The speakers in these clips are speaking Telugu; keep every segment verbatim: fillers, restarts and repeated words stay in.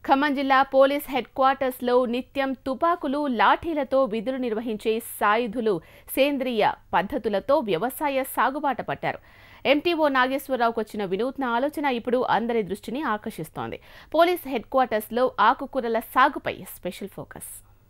ఖమ్మం జిల్లా పోలీస్ హెడ్ క్వార్టర్స్ లో నిత్యం తుపాకులు లాఠీలతో విధులు నిర్వహించే సాయుధులు సేంద్రియ పద్ధతులతో వ్యవసాయ సాగుబాట పట్టారు. ఎంటీఓ నాగేశ్వరరావుకు వచ్చిన వినూత్న ఆలోచన ఇప్పుడు అందరి దృష్టిని ఆకర్షిస్తోంది. పోలీస్ హెడ్ క్వార్టర్స్ లో ఆకుకూరల సాగుపై స్పెషల్ ఫోకస్.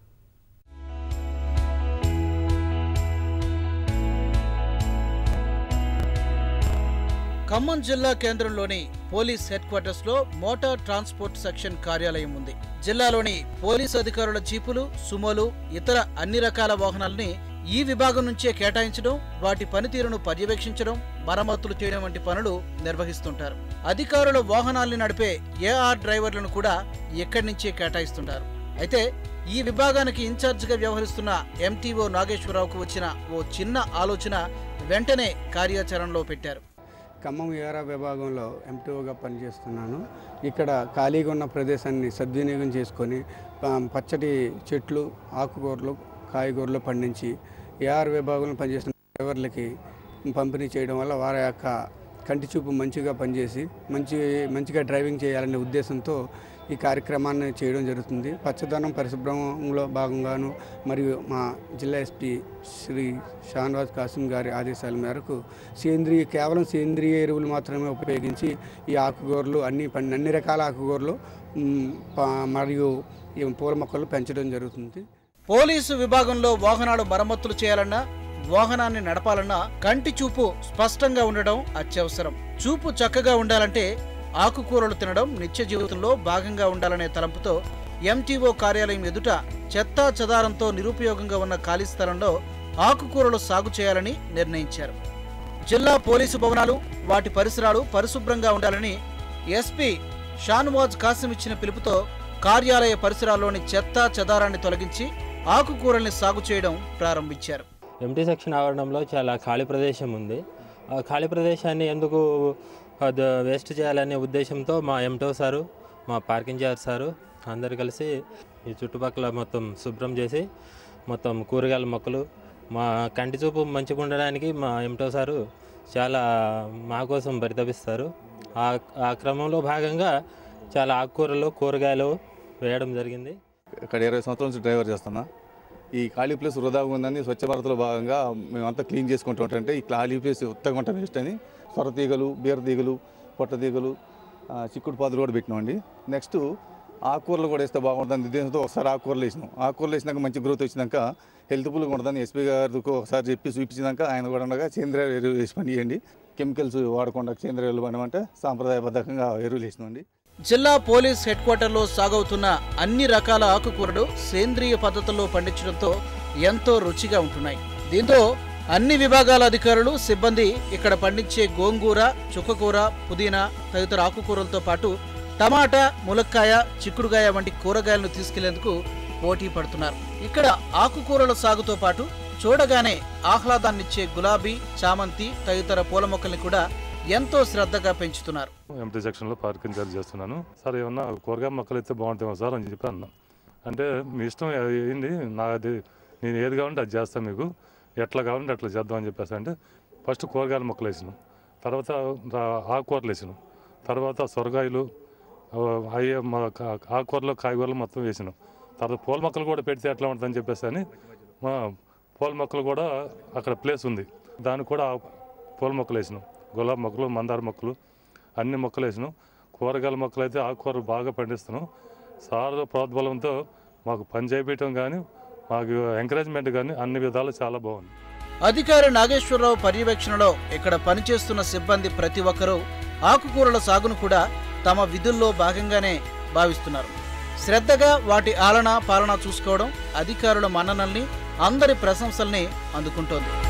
ఖమ్మం జిల్లా కేంద్రంలోని పోలీస్ హెడ్ క్వార్టర్స్ లో మోటార్ ట్రాన్స్పోర్ట్ సెక్షన్ కార్యాలయం ఉంది. జిల్లాలోని పోలీసు అధికారుల జీపులు, సుమోలు, ఇతర అన్ని రకాల వాహనాలని ఈ విభాగం నుంచే కేటాయించడం, వాటి పనితీరును పర్యవేక్షించడం, మరమ్మతులు చేయడం వంటి పనులు నిర్వహిస్తుంటారు. అధికారుల వాహనాల్ని నడిపే ఏఆర్ డ్రైవర్లను కూడా ఇక్కడి నుంచే కేటాయిస్తుంటారు. అయితే ఈ విభాగానికి ఇన్ఛార్జిగా వ్యవహరిస్తున్న ఎంటీఓ నాగేశ్వరరావుకు వచ్చిన ఓ చిన్న ఆలోచన వెంటనే కార్యాచరణలో పెట్టారు. ఖమ్మం ఏఆర్ విభాగంలో ఎంటీఓగా పనిచేస్తున్నాను. ఇక్కడ ఖాళీగా ఉన్న ప్రదేశాన్ని సద్వినియోగం చేసుకొని పచ్చటి చెట్లు, ఆకుకూరలు, కాయగూరలు పండించి ఏఆర్ విభాగంలో పనిచేస్తున్న డ్రైవర్లకి పంపిణీ చేయడం వల్ల వారి యొక్క కంటి చూపు మంచిగా పనిచేసి మంచి మంచిగా డ్రైవింగ్ చేయాలనే ఉద్దేశంతో ఈ కార్యక్రమాన్ని చేయడం జరుగుతుంది. పచ్చదనం పరిశుభ్రంలో భాగంగాను మరియు మా జిల్లా ఎస్పీ శ్రీ షానవాజ్ కాసిం గారి ఆదేశాల మేరకు సేంద్రియ కేవలం సేంద్రియ ఎరువులు మాత్రమే ఉపయోగించి ఈ ఆకుకూరలు అన్ని అన్ని రకాల ఆకుకూరలు మరియు పూల మొక్కలు పెంచడం జరుగుతుంది. పోలీసు విభాగంలో వాహనాలు మరమ్మతులు చేయాలన్నా, వాహనాన్ని నడపాలన్నా కంటి చూపు స్పష్టంగా ఉండడం అత్యవసరం. చూపు చక్కగా ఉండాలంటే ఆకుకూరలు తినడం నిత్య జీవితంలో భాగంగా ఉండాలనే తలంపుతో ఎంటీఓ కార్యాలయం ఎదుట చెత్తా చెదారంతో నిరుపయోగంగా ఉన్న ఖాళీ స్థలంలో ఆకుకూరలు సాగు చేయాలని నిర్ణయించారు. జిల్లా పోలీసు భవనాలు, వాటి పరిసరాలు పరిశుభ్రంగా ఉండాలని ఎస్పీ షానవాజ్ కాసిం ఇచ్చిన పిలుపుతో కార్యాలయ పరిసరాల్లోని చెత్తా చెదారాన్ని తొలగించి ఆకుకూరల్ని సాగు చేయడం ప్రారంభించారు. ఎంటీ సెక్షన్ ఆవరణంలో చాలా ఖాళీ ప్రదేశం ఉంది. ఆ ఖాళీ ప్రదేశాన్ని ఎందుకు అది వేస్ట్ చేయాలనే ఉద్దేశంతో మా ఎంటో సారు, మా పార్కింగ్ చార్జ్ సారు అందరు కలిసి ఈ చుట్టుపక్కల మొత్తం శుభ్రం చేసి మొత్తం కూరగాయల మొక్కలు మా కంటి చూపు మంచిగా ఉండడానికి మా ఎంటో సారు చాలా మా కోసం పరితపిస్తారు. ఆ ఆ క్రమంలో భాగంగా చాలా ఆకుకూరలు, కూరగాయలు వేయడం జరిగింది. ఇక్కడ ఇరవై సంవత్సరాల నుంచి డ్రైవర్ చేస్తున్నా. ఈ ఖాళీ ప్లేస్ వృధాగా ఉందని స్వచ్ఛ భారత్లో భాగంగా మేమంతా క్లీన్ చేసుకుంటూ ఉంటుంటే ఈ ఖాళీ ప్లేస్ ఉత్తగా ఉంటాం వేస్ట్ అని సొర తీగలు, బీర తీగలు, పొట్ట తీగలు, చిక్కుడు పాదులు కూడా పెట్టినామండి. నెక్స్ట్ ఆకుకూరలు కూడా వేస్తే బాగుంటుంది ఉద్దేశంతో ఒకసారి ఆకుకూరలు వేసినాం. ఆకుకూరలు వేసినాక మంచి గ్రోత్ వచ్చినాక హెల్త్ఫుల్గా ఉంటుందని ఎస్పీ గారికి ఒకసారి చెప్పి చూపించినాక ఆయన కూడా ఉండగా సేంద్రియ ఎరువులు వేసి పని చేయండి, కెమికల్స్ వాడకుండా సేంద్రియ ఎరువులు పడమంటే సాంప్రదాయబద్ధంగా ఎరువులు వేసినామండి. జిల్లా పోలీస్ హెడ్ క్వార్టర్లో సాగవుతున్న అన్ని రకాల ఆకుకూరలు సేంద్రియ పద్ధతుల్లో పండించడంతో ఎంతో రుచిగా ఉంటున్నాయి. దీంతో అన్ని విభాగాల అధికారులు, సిబ్బంది ఇక్కడ పండించే గోంగూర, చుక్కకూర, పుదీనా తదితర ఆకుకూరలతో పాటు టమాటా, ములక్కాయ, చిక్కుడుగాయ వంటి కూరగాయలను తీసుకెళ్లేందుకు పోటీ పడుతున్నారు. ఇక్కడ ఆకుకూరల సాగుతో పాటు చూడగానే ఆహ్లాదాన్నిచ్చే గులాబీ, చామంతి తదితర పూల మొక్కల్ని కూడా ఎంతో శ్రద్ధగా పెంచుతున్నారు. ఎంటీ సెక్షన్లో పార్కింగ్ చార్జ్ చేస్తున్నాను సార్. ఏమన్నా కూరగాయ మొక్కలు అయితే బాగుంటామో సార్ అని చెప్పి అన్నా. అంటే మీ ఇష్టం ఏంది, నాది నేను ఏది కావాలంటే అది చేస్తాను, మీకు ఎట్లా కావాలంటే అట్లా చేద్దాం అని చెప్పేసి అంటే ఫస్ట్ కూరగాయల మొక్కలు వేసినాం, తర్వాత ఆకుకూరలు వేసినాం, తర్వాత సొరకాయలు అయ్యే ఆకుకూరలు, కాయగూరలు మొత్తం వేసినాం. తర్వాత పూల మొక్కలు కూడా పెడితే ఎట్లా ఉంటుందని చెప్పేసి అని మా పూల మొక్కలు కూడా అక్కడ ప్లేస్ ఉంది, దానికి కూడా పూల మొక్కలు వేసినాం. గులాబీ మొక్కలు, మందార మొక్కలు అన్ని మొక్కలు వేసినాం. కూరగాయల మొక్కలు అయితే ఆకుకూరలు బాగా పండిస్తున్నాం. సార్ ప్రోద్బలంతో మాకు పని చేయించడం కానీ మాకు ఎంకరేజ్మెంట్ కానీ అన్ని విధాలు చాలా బాగుంది. అధికారి నాగేశ్వరరావు పర్యవేక్షణలో ఇక్కడ పనిచేస్తున్న సిబ్బంది ప్రతి ఒక్కరూ ఆకుకూరల సాగును కూడా తమ విధుల్లో భాగంగానే భావిస్తున్నారు. శ్రద్ధగా వాటి ఆలన పాలన చూసుకోవడం అధికారుల మన్ననల్ని, అందరి ప్రశంసల్ని అందుకుంటోంది.